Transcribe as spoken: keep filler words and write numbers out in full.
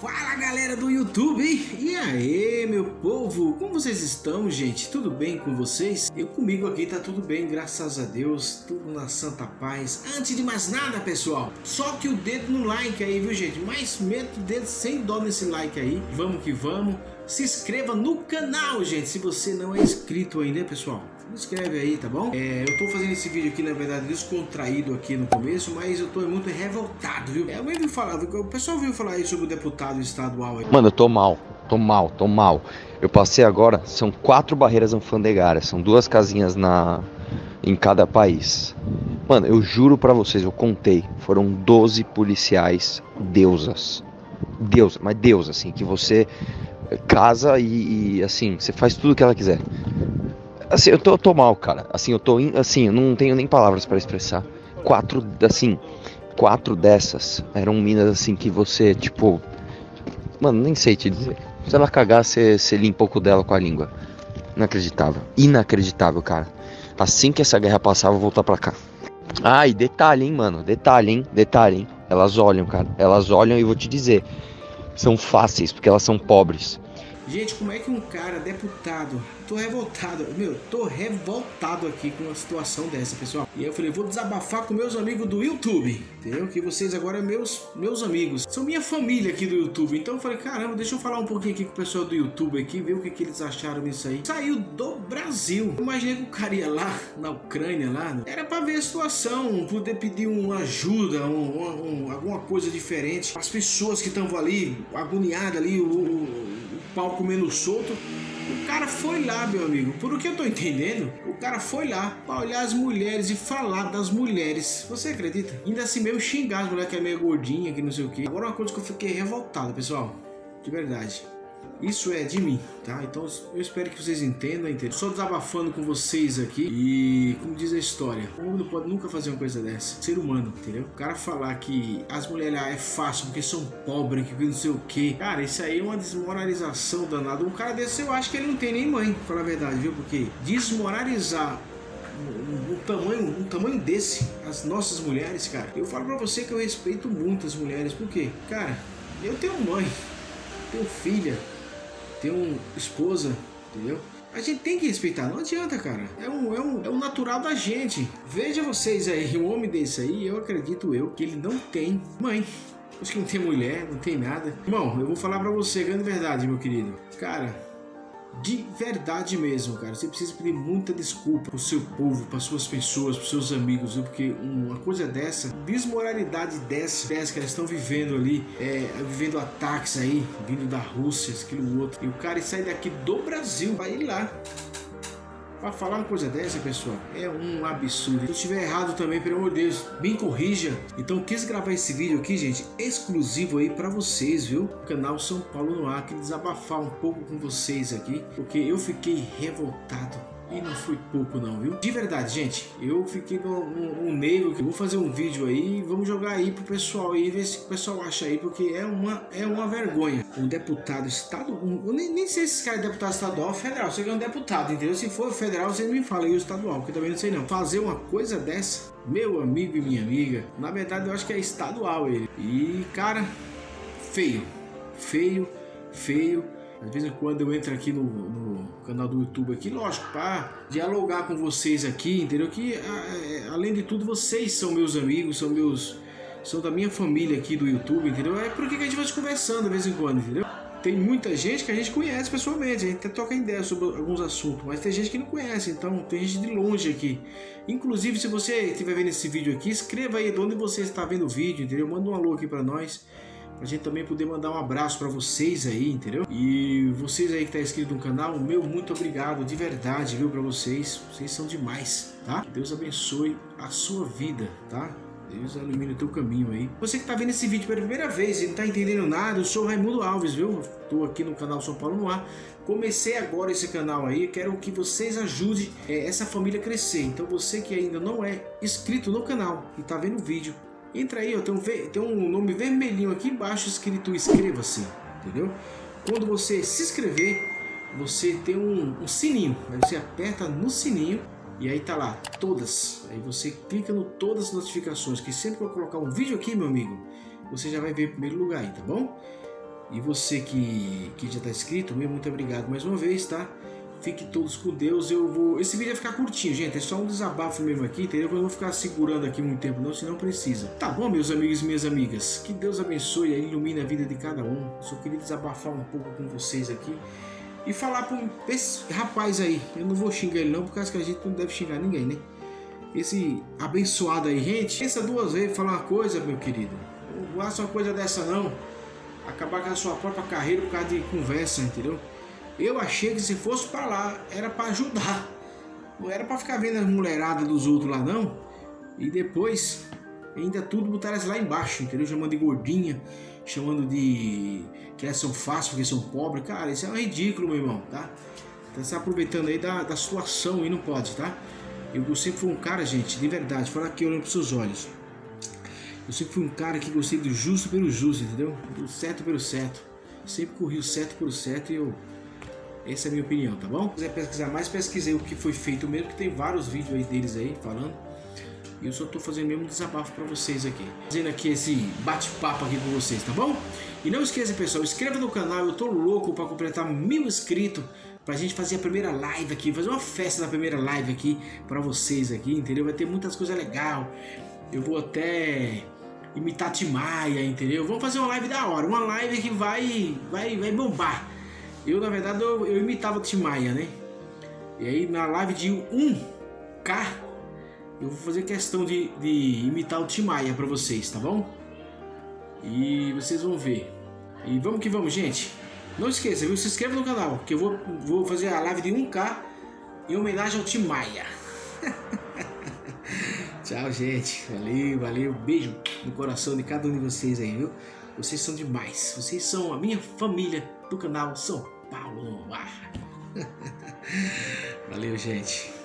Fala galera do YouTube, e aí meu povo, como vocês estão, gente? Tudo bem com vocês? Eu comigo aqui tá tudo bem, graças a Deus, tudo na santa paz. Antes de mais nada, pessoal, soque o dedo no like aí, viu gente? Mas meta o dedo sem dó nesse like aí, vamos que vamos. Se inscreva no canal, gente, se você não é inscrito ainda, pessoal. Se inscreve aí, tá bom? É, eu tô fazendo esse vídeo aqui, na verdade, descontraído aqui no começo, mas eu tô muito revoltado, viu? É, eu ouvi falar, o pessoal ouviu falar aí sobre o deputado estadual aí. Mano, eu tô mal, tô mal, tô mal. Eu passei agora, são quatro barreiras alfandegárias, são duas casinhas na em cada país. Mano, eu juro pra vocês, eu contei, foram doze policiais deusas. Deus, mas Deus, assim, que você casa e, e assim, você faz tudo o que ela quiser. Assim, eu tô, eu tô mal, cara. Assim, eu tô, in, assim, eu não tenho nem palavras pra expressar. Quatro, assim, quatro dessas eram minas, assim, que você, tipo... Mano, nem sei te dizer. Se ela cagar, você, você limpa um pouco dela com a língua. Inacreditável. Inacreditável, cara. Assim que essa guerra passar, eu vou voltar pra cá. Ah, e detalhe, hein, mano. Detalhe, hein. Detalhe, hein. Elas olham, cara. Elas olham e vou te dizer. São fáceis, porque elas são pobres. Gente, como é que um cara, deputado, tô revoltado, meu, tô revoltado aqui com uma situação dessa, pessoal. E aí eu falei, vou desabafar com meus amigos do YouTube, entendeu? Que vocês agora meus meus amigos, são minha família aqui do YouTube. Então eu falei, caramba, deixa eu falar um pouquinho aqui com o pessoal do YouTube aqui, ver o que, que eles acharam disso aí. Saiu do Brasil. Eu imaginei que o cara ia lá, na Ucrânia, lá, era pra ver a situação, poder pedir uma ajuda, um, um, alguma coisa diferente. As pessoas que estavam ali, agoniadas ali, o, o, o pau comendo solto. O cara foi lá, meu amigo, por o que eu tô entendendo, o cara foi lá pra olhar as mulheres e falar das mulheres. Você acredita? Ainda assim mesmo xingar as mulheres que é meio gordinha, que não sei o que. Agora uma coisa que eu fiquei revoltado, pessoal, de verdade. Isso é de mim, tá? Então eu espero que vocês entendam, entendam. Só desabafando com vocês aqui. E como diz a história, o homem não pode nunca fazer uma coisa dessa. Ser humano, entendeu? O cara falar que as mulheres lá é fácil porque são pobres, que não sei o que. Cara, isso aí é uma desmoralização danada. Um cara desse eu acho que ele não tem nem mãe, pra falar a verdade, viu? Porque desmoralizar um, um, tamanho, um tamanho desse, as nossas mulheres, cara. Eu falo pra você que eu respeito muito as mulheres. Por quê? Cara, eu tenho mãe, tenho filha, tenho esposa, entendeu? A gente tem que respeitar, não adianta, cara. É um, é um, é um natural da gente. Veja vocês aí, um homem desse aí, eu acredito eu, que ele não tem mãe. Acho que não tem mulher, não tem nada. Irmão, eu vou falar pra você, grande verdade, meu querido. Cara, de verdade mesmo, cara, você precisa pedir muita desculpa pro seu povo, para suas pessoas, pros seus amigos, viu? Porque uma coisa dessa, desmoralidade dessa, dessa que elas estão vivendo ali, é, vivendo ataques aí, vindo da Rússia, aquilo outro, e o cara sai daqui do Brasil, vai ir lá pra falar uma coisa dessa, pessoal, é um absurdo. Se eu estiver errado também, pelo amor de Deus, me corrija. Então quis gravar esse vídeo aqui, gente, exclusivo aí pra vocês, viu? O canal São Paulo no Ar, que desabafar um pouco com vocês aqui, porque eu fiquei revoltado. E não foi pouco não, viu? De verdade, gente, eu fiquei num, num, num meio que eu vou fazer um vídeo aí, vamos jogar aí pro pessoal aí, ver se o pessoal acha aí, porque é uma, é uma vergonha. Um deputado estadual, eu nem, nem sei se esse cara é deputado estadual ou federal, você é um deputado, entendeu? Se for federal, você me fala aí o estadual, porque também não sei não. Fazer uma coisa dessa, meu amigo e minha amiga, na verdade eu acho que é estadual ele. E, cara, feio, feio, feio. De vez em quando eu entro aqui no, no canal do YouTube aqui, lógico, para dialogar com vocês aqui, entendeu? Que a, a, além de tudo vocês são meus amigos, são meus, são da minha família aqui do YouTube, entendeu? É por que a gente vai se conversando de vez em quando, entendeu? Tem muita gente que a gente conhece pessoalmente, a gente até troca ideia sobre alguns assuntos, mas tem gente que não conhece, então tem gente de longe aqui. Inclusive, se você estiver vendo esse vídeo aqui, escreva aí de onde você está vendo o vídeo, entendeu? Manda um alô aqui para nós, pra gente também poder mandar um abraço pra vocês aí, entendeu? E vocês aí que tá inscrito no canal, meu muito obrigado, de verdade, viu, pra vocês. Vocês são demais, tá? Deus abençoe a sua vida, tá? Deus ilumine o teu caminho aí. Você que tá vendo esse vídeo pela primeira vez e não tá entendendo nada, eu sou o Raimundo Alves, viu? Tô aqui no canal São Paulo no Ar. Comecei agora esse canal aí, quero que vocês ajudem é, essa família a crescer. Então você que ainda não é inscrito no canal e tá vendo o vídeo, entra aí, ó, tem, um, tem um nome vermelhinho aqui embaixo escrito inscreva-se, entendeu? Quando você se inscrever, você tem um, um sininho, aí você aperta no sininho e aí tá lá, todas. Aí você clica no todas as notificações, que sempre que eu colocar um vídeo aqui, meu amigo, você já vai ver em primeiro lugar aí, tá bom? E você que, que já tá inscrito, meu, muito obrigado mais uma vez, tá? Fiquem todos com Deus. Eu vou... Esse vídeo vai ficar curtinho, gente. É só um desabafo mesmo aqui, entendeu? Eu não vou ficar segurando aqui muito tempo não, se não precisa. Tá bom, meus amigos e minhas amigas? Que Deus abençoe e ilumine a vida de cada um. Só queria desabafar um pouco com vocês aqui. E falar para esse rapaz aí. Eu não vou xingar ele não, por causa que a gente não deve xingar ninguém, né? Esse abençoado aí, gente. Pensa duas vezes, falar uma coisa, meu querido. Não faça uma coisa dessa não. Acabar com a sua própria carreira por causa de conversa, entendeu? Eu achei que se fosse pra lá, era pra ajudar. Não era pra ficar vendo as mulheradas dos outros lá, não. E depois, ainda tudo botar elas lá embaixo, entendeu? Chamando de gordinha, chamando de que elas são fáceis porque são pobres. Cara, isso é um ridículo, meu irmão, tá? Tá se aproveitando aí da, da situação e não pode, tá? Eu sempre fui um cara, gente, de verdade, fala aqui olhando pros seus olhos. Eu sempre fui um cara que gostei do justo pelo justo, entendeu? Do certo pelo certo. Sempre corri o certo pelo certo e eu... Essa é a minha opinião, tá bom? Se quiser pesquisar mais, pesquisei o que foi feito mesmo, que tem vários vídeos aí deles aí falando. E eu só tô fazendo mesmo um desabafo pra vocês aqui. Fazendo aqui esse bate-papo aqui com vocês, tá bom? E não esqueça, pessoal, inscreva no canal. Eu tô louco pra completar mil inscritos, pra gente fazer a primeira live aqui, fazer uma festa da primeira live aqui pra vocês aqui, entendeu? Vai ter muitas coisas legais. Eu vou até imitar Tim Maia, entendeu? Vamos fazer uma live da hora, uma live que vai, vai, vai bombar. Eu, na verdade, eu, eu imitava o Tim Maia, né? E aí, na live de um K, eu vou fazer questão de, de imitar o Tim Maia pra vocês, tá bom? E vocês vão ver. E vamos que vamos, gente. Não esqueça, viu? Se inscreva no canal, que eu vou, vou fazer a live de um K em homenagem ao Tim Maia. Tchau, gente. Valeu, valeu. Beijo no coração de cada um de vocês aí, viu? Vocês são demais. Vocês são a minha família do canal São Paulo no ar. Valeu, gente.